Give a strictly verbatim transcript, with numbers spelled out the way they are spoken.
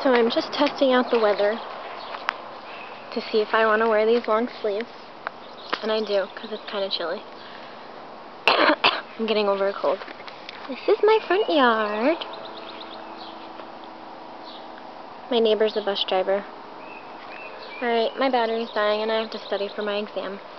So I'm just testing out the weather to see if I want to wear these long sleeves. And I do, because it's kind of chilly. I'm getting over a cold. This is my front yard. My neighbor's a bus driver. Alright, my battery's dying and I have to study for my exam.